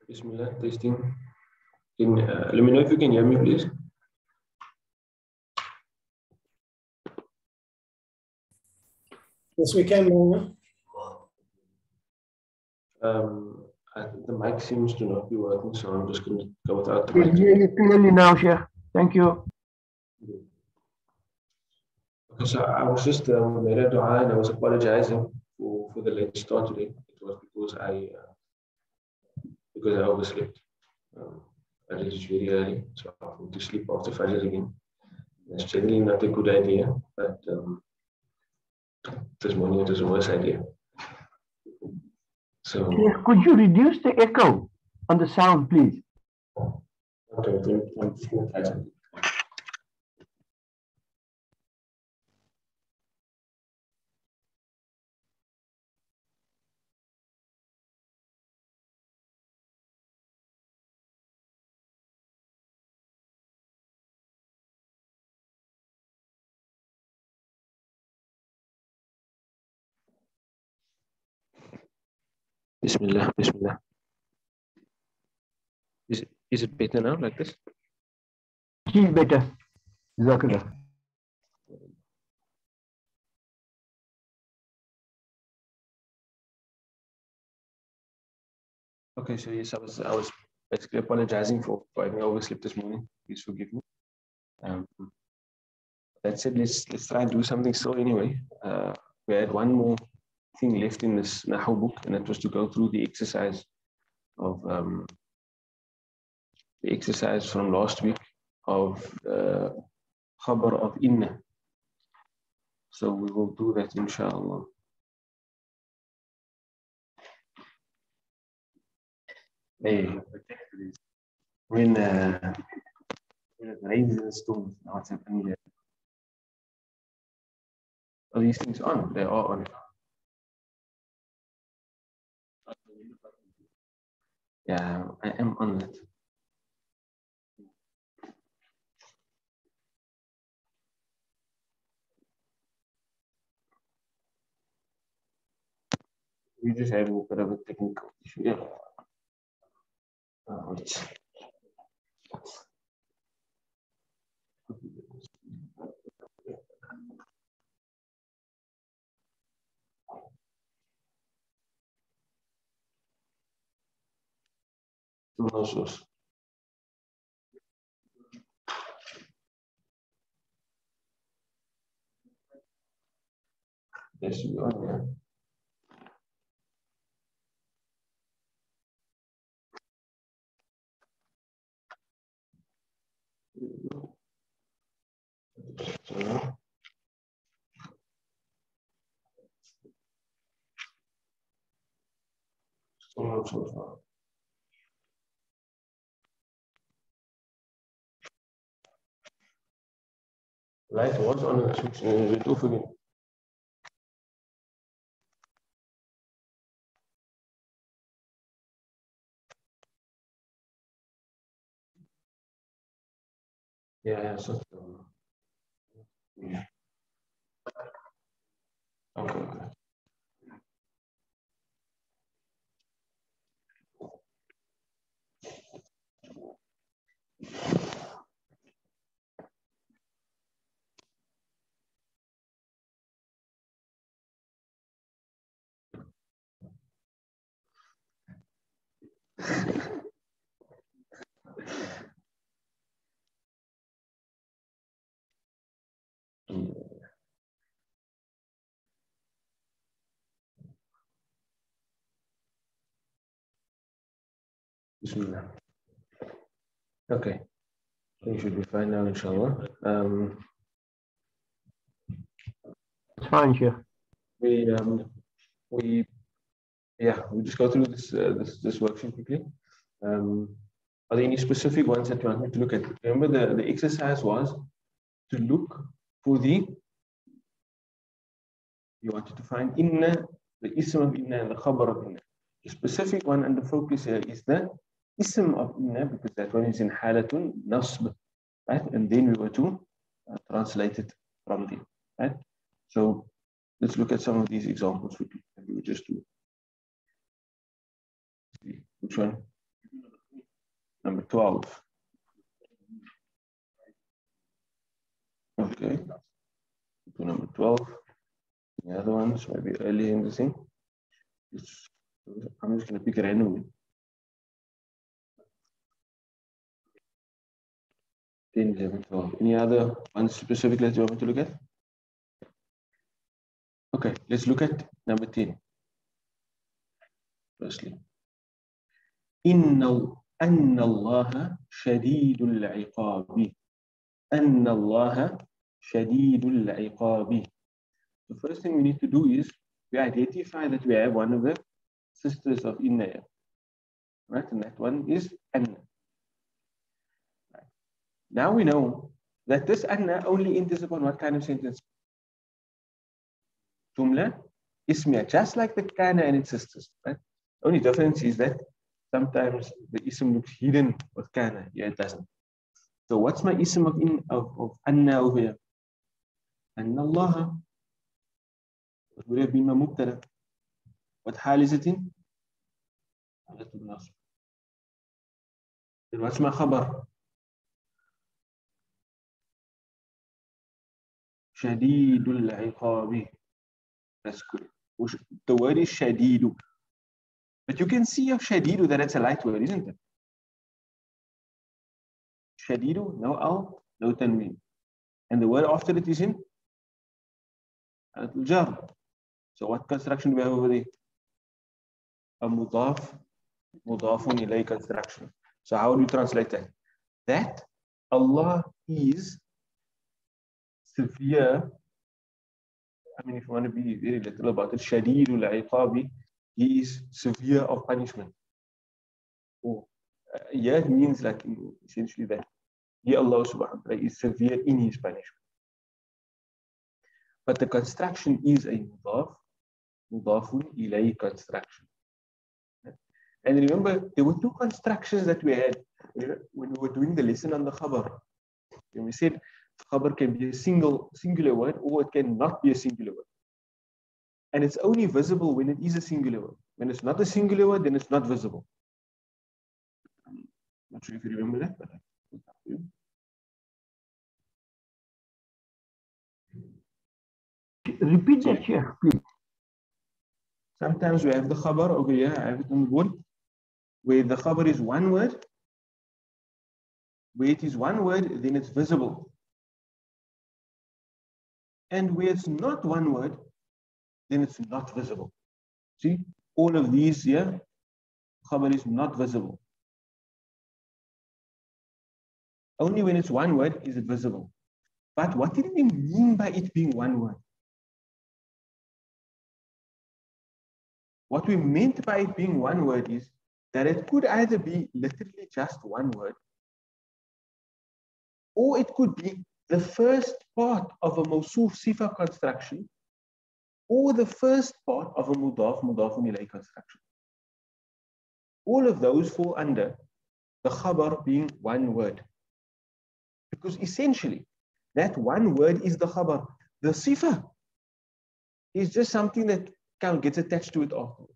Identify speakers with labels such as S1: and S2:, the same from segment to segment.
S1: Bismillah, testing. Let me know if you can hear me, please.
S2: Yes, we can.
S1: The mic seems to not be working, so I'm just going to go without the
S3: We
S1: mic.
S3: hear you clearly now, Sheikh. Thank you.
S1: Okay, so I was just made a dua and I was apologizing for the late start today. It was because I overslept. I did it very early, so I went to sleep after Fajr again. That's generally not a good idea, but this morning it was a worse idea. So,
S3: Sheikh, could you reduce the echo on the sound, please?
S1: okay, I'm just going to try something. Bismillah, Bismillah. Is it better now, like this?
S3: She's better. Jazakallah.
S1: Okay, so yes, I was basically apologizing for having overslept this morning. Please forgive me. That said, let's try and do something still anyway. We had one more thing left in this Nahu book, and that was to go through the exercise from last week of Khabr of Inna. So we will do that, inshallah. Hey, when it rains and storms, now it's happening here. Are these things on? They are on. Yeah, I am on it. We just have a bit of a technical issue. Yeah. Nosos. Yes, you are, yeah. Light was on the switch and it off again. Yeah, so yeah. Okay. Bismillah. Okay. You should be fine now, inshallah.
S3: It's fine, Sheikh.
S1: We just go through this worksheet quickly. Are there any specific ones that you want me to look at? Remember, the exercise was to look for you wanted to find inna, the ism of inna and the khabar of inna. The specific one and the focus here is the ism of inna, because that one is in halatun nasb, right? And then we were to translate it from there, right? So let's look at some of these examples quickly. And we will just do. Which one? Number 12. Okay. To number 12. The other ones might be early in the thing. I'm just going to pick randomly. 10, 11, 12. Any other ones specific that you want me to look at? Okay, let's look at number 10. Firstly, أن الله شديد العقاب. أن الله شديد العقاب. The first thing we need to do is we identify that we have one of the sisters of Inna. Right? And that one is Anna. Right. Now we know that this Anna only enters upon what kind of sentence? Jumla Ismiya, just like the Kana and its sisters. Right? The only difference is that sometimes the ism looks hidden with Kana. Yeah, it doesn't. So what's my ism of Anna over here? Anna Allah. What would have been my mubtada? What hal is it in? Then what's my khabar? Shadidul iqabi. That's good. The word is shadidu. But you can see of shadidu that it's a light word, isn't it? Shadidu, no al, no tanween. And the word after it is in al-jar. So what construction do we have over there? A mudaf, mudafun ilay construction. So how do you translate that? That Allah is severe. I mean, if you want to be very literal about it, shadidul iqabi, he is severe of punishment. Oh, yeah, it means like essentially that he, Allah subhanahu wa ta'ala, is severe in his punishment. But the construction is a mudafun ilay construction. And remember, there were two constructions that we had when we were doing the lesson on the Khabr. And we said Khabr can be a singular word, or it can not be a singular word. And it's only visible when it is a singular word. When it's not a singular word, then it's not visible. I'm not sure if you remember that, but I will tell you.
S3: Repeat that, Sheikh, please.
S1: Sometimes we have the Khabar over here, I have it on the board, where the Khabar is one word. Where it is one word, then it's visible. And where it's not one word, then it's not visible. See, all of these here, Khabar is not visible. Only when it's one word is it visible. But what did we mean by it being one word? What we meant by it being one word is that it could either be literally just one word, or it could be the first part of a mawsuf sifa construction, or the first part of a mudafun ilay construction. All of those fall under the khabar being one word. Because essentially, that one word is the khabar. The sifa is just something that kind of gets attached to it afterwards.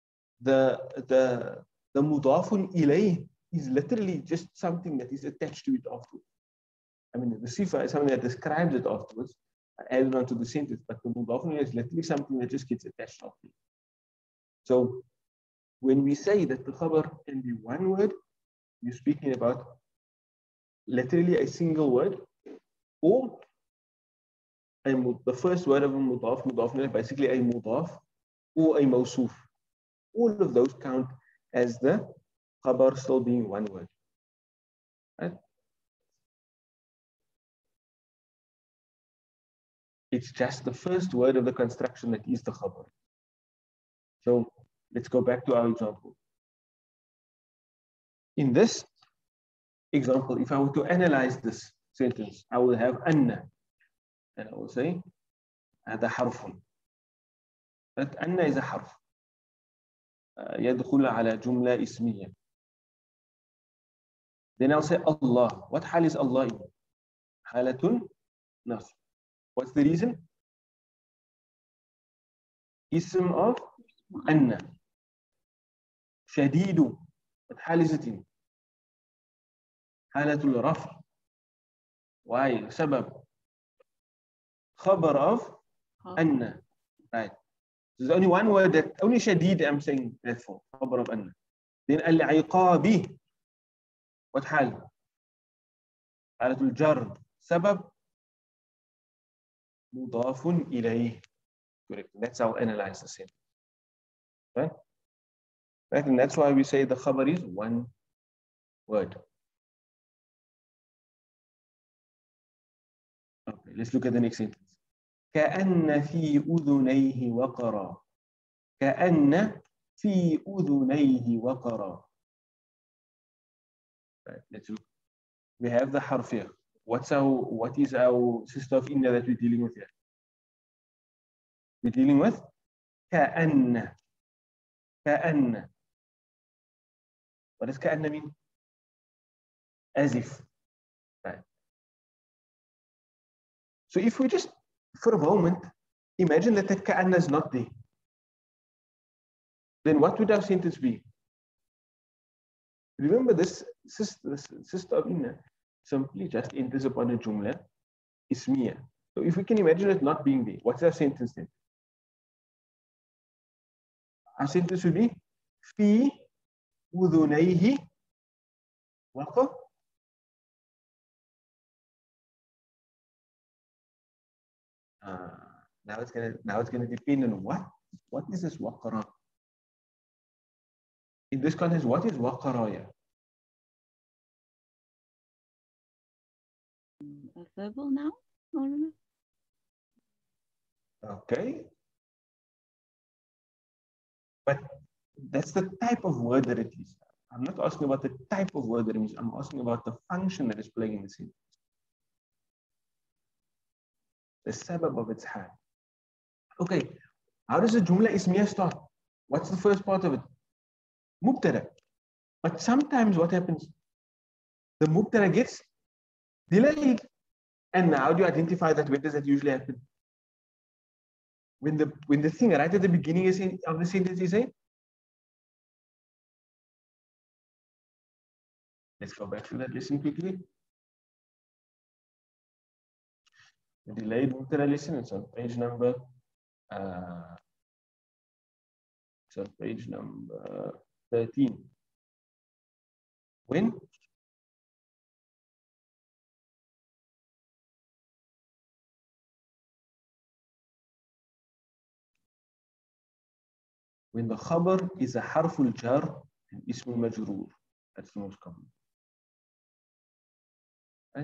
S1: The mudafun ilay is literally just something that is attached to it afterwards. I mean, the sifa is something that describes it afterwards, added onto the sentence, but the mudafun ilay is literally something that just gets attached afterwards. So when we say that the khabar can be one word, you're speaking about literally a single word, or the first word of a mudaf, basically a mudaf, or a mawsuf. All of those count as the khabar still being one word. Right? It's just the first word of the construction that is the khabar. So let's go back to our example. In this example, if I were to analyze this sentence, I will have anna, and I will say هذا حرف. That anna is a harf. يدخل على جملة اسمية. Then I'll say Allah. What hal is Allah in? حالة نصب. What's the reason? Ism of anna. شديد. What hal is it in? حالة الرفع. Why? سبب. خبر of أن. Right. There's only one word that only شديد I'm saying that for. خبر of أن. Then العقاب. What حال؟ حالة الجر. سبب مضاف إليه. Correct. That's how I analyze the sentence. Right? Right? And that's why we say the khabar is one word. Okay, let's look at the next sentence. كأن في أذنيه وقرا. كأن في أذنيه وقرا. Right, let's look. We have the harf here. What is our sister of India that we're dealing with here? We're dealing with كأن. كأن. What does كأن mean? As if. Right. So if we just, for a moment, imagine that the كأن is not there. Then what would our sentence be? Remember this sister of Inna simply just enters upon a jumla, ismiya. So if we can imagine it not being there, what's our sentence then? Our sentence would be في أذنيه وقر. Now it's gonna depend on what is this waqara. In this context, what is waqara?
S2: A verbal noun?
S1: Okay. But that's the type of word that it is. I'm not asking about the type of word that it means. I'm asking about the function that is playing in the sentence. The sabab of its hal. Okay. How does the jumla ismiya start? What's the first part of it? Mubtada. But sometimes what happens? The mubtada gets delayed. And how do you identify that? When does that usually happen? When the thing right at the beginning of the sentence is saying, let's go back to that lesson quickly. The delayed mubtada lesson, it's on page number 13. When the khabar is a harful jar and ismul majroor. That's the most common. Right?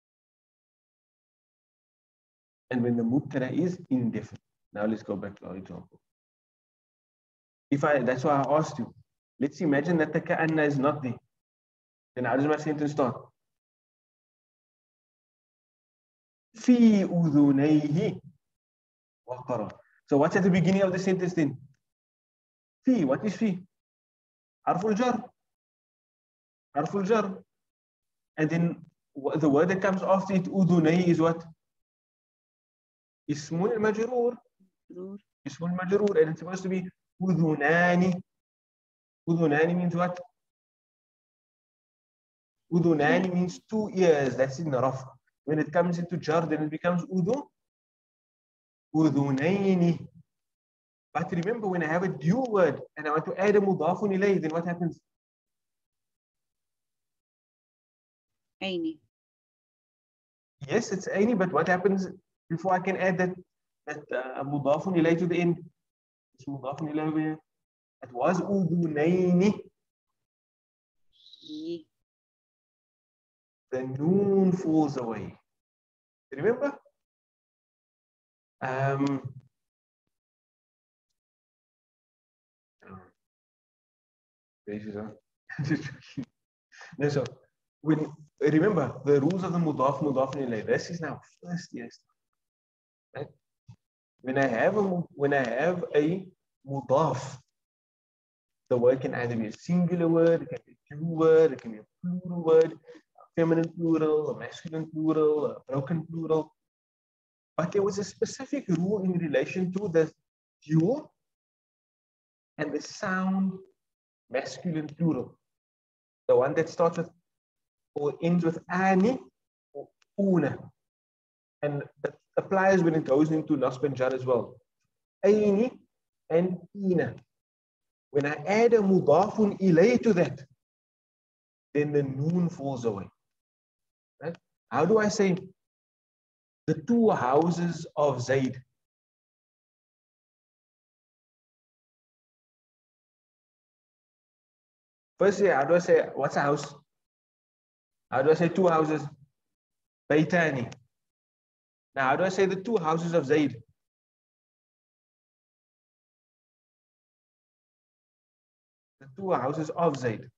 S1: And when the mubtada is indefinite. Now let's go back to our example. That's why I asked you. Let's imagine that the ka'anna is not there. Then how does my sentence start? في أذنيه وقرا. So what's at the beginning of the sentence then? في. What is في? Harful jar. Harful jar. And then the word that comes after it, أذنيه, is what? Ismul majroor. Ismul majroor. And it's supposed to be أذنان. أذنان means what? أذنان means 2 ears. That's in the raf. When it comes into jar, then it becomes أذنين. But remember, when I have a dual word and I want to add a mudafun ilayh, then what happens?
S2: Aini.
S1: Yes, it's aini, but what happens before I can add that mudafun ilayh to the end? It's mudafun ilayh. It was udunayni. The noon falls away. Remember? No, so remember the rules of the mudaf ilayh. This is now first year stuff. Right? When I have a mudaf, the word can either be a singular word, it can be a dual word, it can be a plural word, a feminine plural, a masculine plural, a broken plural. But there was a specific rule in relation to the dual and the sound masculine plural. The one that starts with or ends with ani or una. And that applies when it goes into nasb and jar as well. Aini and ina. When I add a mudafun ilay to that, then the noon falls away. Right? How do I say the two houses of Zaid? Firstly, how do I say what's a house? How do I say two houses? Baytani. Now, how do I say the two houses of Zaid? The two houses of Zaid.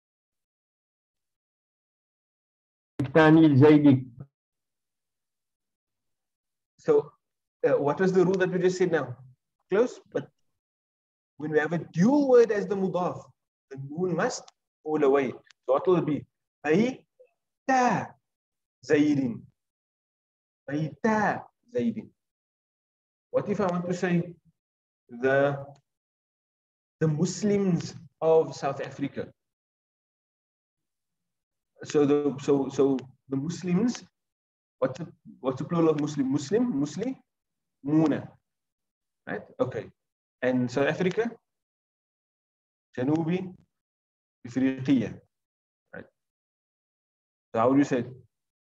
S1: So, what was the rule that we just said now? Close, but when we have a dual word as the mudaf, the noon must fall away. So, what will it be? Bayta Zaidin. Bayta Zaidin. What if I want to say the Muslims of South Africa? So the Muslims, what's the plural of Muslim? Muslimuna. Right? Okay. And South Africa? Janubi Ifriqiya. Right. So how would you say it?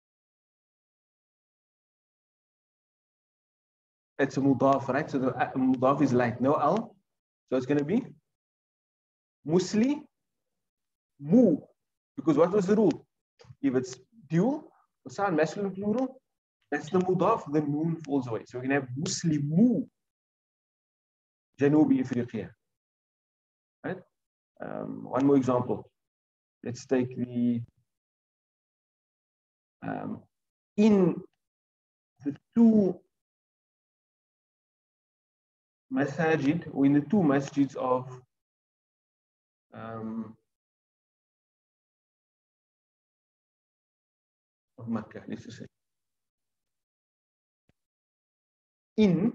S1: It's a mudaf, right? So the mudaf is light, no al. So it's going to be Musli mu. Because what was the rule? If it's dual, sound masculine plural, that's the mudaf, the noon falls away. So we can have Muslimu Janubi Ifriqiya. Right? One more example. Let's take the in the two masajid, or in the two masjids of Makkah, let's just say. In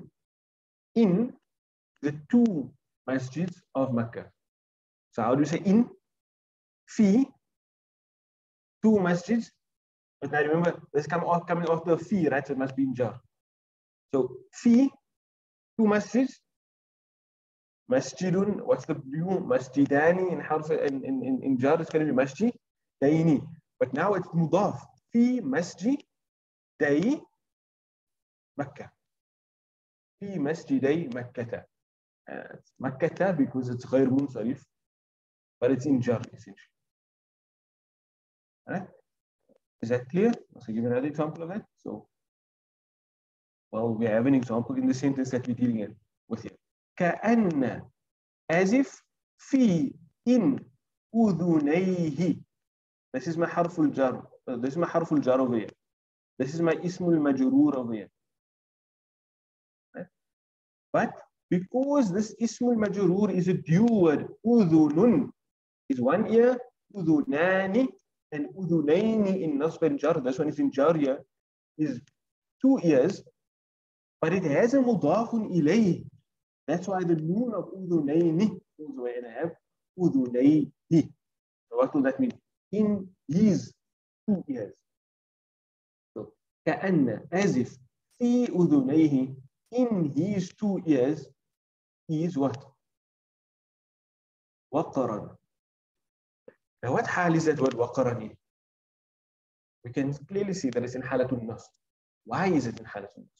S1: the two masjids of Makkah. So how do you say in? Fi, two masjids. But now remember, this is coming after fi, right? So it must be in jar. So fi, two masjids. Masjidun, what's the blue? Masjidani in harf in jar, it's going to be masjidaini. But now it's mudaf. Fi masjiday Makkah. Fi masjiday Makkah. It's Makkah because it's غير منصرف, but it's in jar essentially. Right? Is that clear? I'll give you another example of that. So, well, we have an example in the sentence that we're dealing with here. كأن, as if, في, in, أذنيه. This is my harful jar. This is my harful jar over here. This is my ismul majroor over here. Right? But because this ismul majroor is a dual word, أذنun is one ear, أذنani and أذنين in nasb and jar. This one is in jar here, is two ears, but it has a mudafun ilayh. That's why the noon of udunayni goes away and I have udunayhi. So what will that mean? In his two ears. So كأن, as if, في udunayhi, in his two ears, is what? Waqaran. Now what hal is that word waqaran in? We can clearly see that it's in halatun nas. Why is it in halatun nas?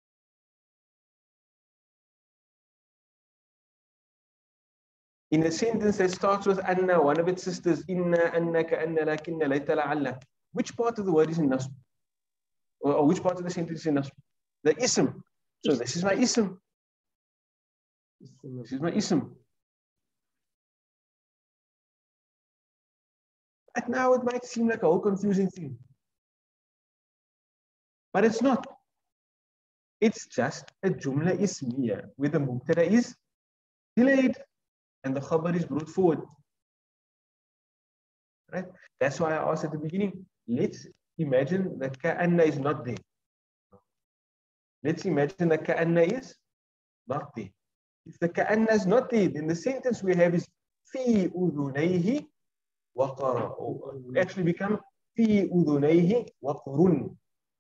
S1: In a sentence that starts with anna, one of its sisters, inna, anna, ka'anna, lakinna, layta, la'alla. Which part of the word is in nasb? Or which part of the sentence is in nasb? The ism. So this is my ism. This is my ism. But now it might seem like a whole confusing thing. But it's not. It's just a jumla ismiya where the mubtada is delayed and the khabar is brought forward. Right? That's why I asked at the beginning, let's imagine that ka'anna is not there. Let's imagine that ka'anna is not there. If the ka'anna is not there, then the sentence we have is fi udhunayhi waqara. Actually become في أذنيه وقر.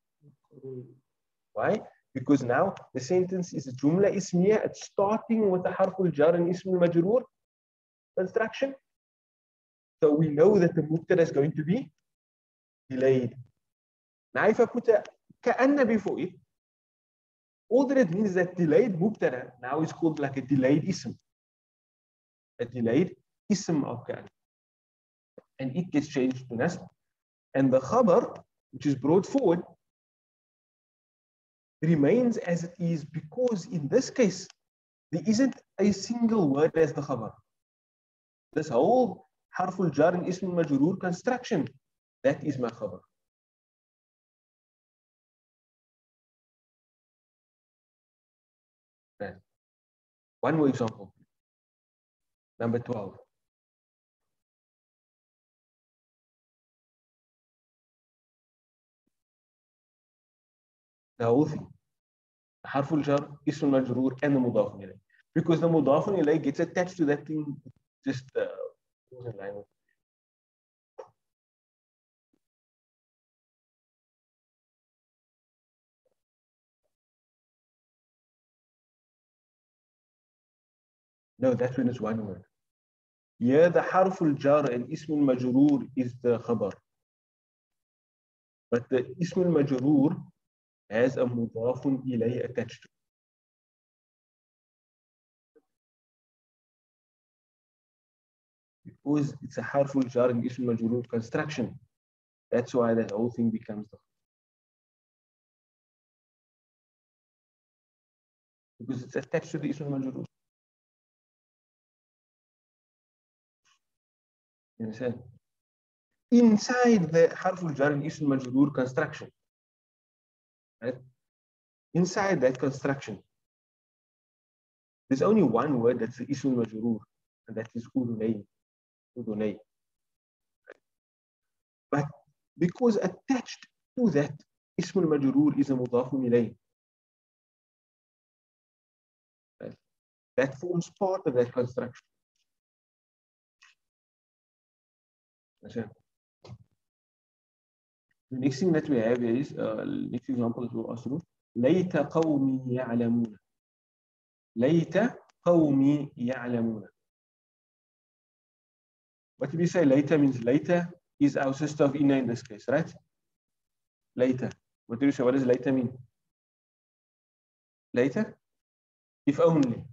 S1: Why? Because now the sentence is a جملة اسمية. It's starting with the حرف الجر and اسم المجرور construction. So we know that the mubtada is going to be delayed. Now if I put a كأن before it, all that it means is that delayed mubtada now is called like a delayed ism. A delayed ism of كأن. And it gets changed to nasb. And the khabar, which is brought forward, remains as it is because in this case, there isn't a single word as the khabar. This whole harful jar and ism majroor construction, that is my khabar. Right. One more example. Number 12. The whole thing. Harful jar, ism majroor, and the mudaf ilayh. Because the mudaf ilayh gets attached to that thing, just goes in line with. No, that's when it's one word. Here the harful jar and ism majroor is the khabar. But the ism majroor has a mudafun ilayh attached to it. Because it's a harful jar and ism majroor construction. That's why that whole thing becomes the. Because it's attached to the ism majroor. You understand? Inside the harful jar and ism majroor construction, right? Inside that construction, there's only one word that's the ism majroor, and that is udunay. Udunay. But because attached to that ism majroor is a mudafun ilayh, right? That forms part of that construction. Understand? The next thing that we have is, next example that we'll ask you, ليت قومي يعلمون. ليت قومي يعلمون. What did we say? Later means later is our sister of inna in this case, right? Later. What do you say? What does later mean? Later? If only.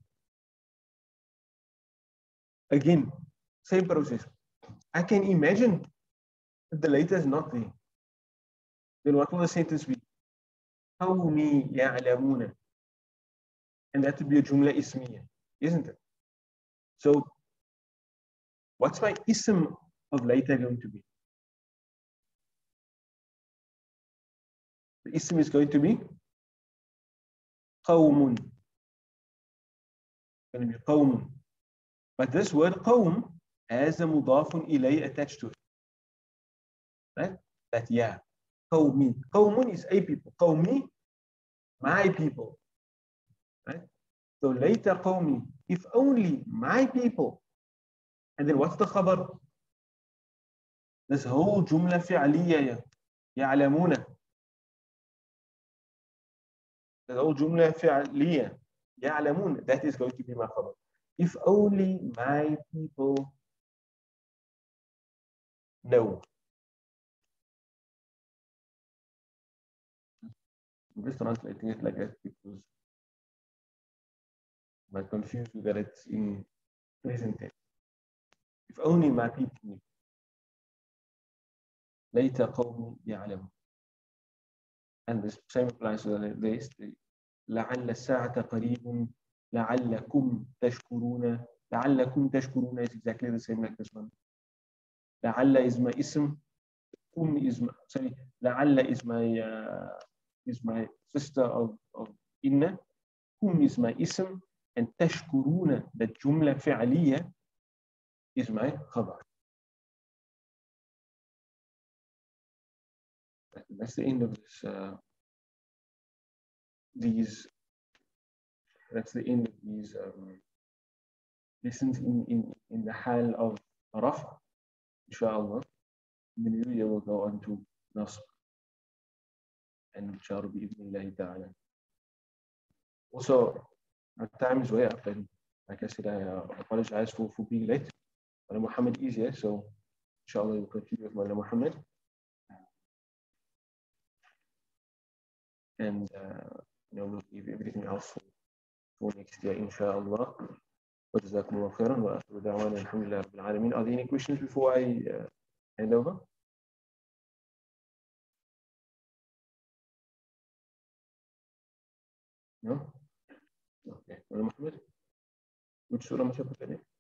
S1: Again, same process. I can imagine that the later is not there. Then what will the sentence be? قومي يعلمون. And that would be a jumla ismiya, isn't it? So, what's my ism of later going to be? The ism is going to be قوم. Going to be قوم. But this word قوم has a mudafun ilay attached to it. Right? That yeah. قومي. قوم is a people. قومي, my people. Right? So later قومي, if only my people. And then what's the khabar? This whole jumla fi'aliyya يعلمون. The whole jumla fi'aliyya يعلمون. That is going to be my khabar. If only my people know. I'm just translating it like that because I might confuse you that it's in present tense. If only my people knew. Later قوم يعلمون. And the same applies to the rest. لعل الساعة قريب. لعلكم تشكرون. لعلكم تشكرون is exactly the same like this one. لعل is my ism. Kum is my, sorry. لعل is my sister of inna. Kum is my ism. And تشكرون, the jumla fi'aliyya, is my khabar. That's the end of this. That's the end of these lessons in the hal of raf, inshallah. In the new year, we'll go on to Nasb and Jar bi'idhnillahi ta'ala. Also, our time is way up, and like I said, I apologize for being late. Mawlana Muhammad is here, so inshallah we'll continue with Mawlana Muhammad. And we'll leave everything else for next year, inshallah. وجزاكم الله خيرا وآخر دعوانا الحمد لله رب العالمين. Are there any questions before I hand over? No? Okay. Mawlana Muhammad, which surah must I put in?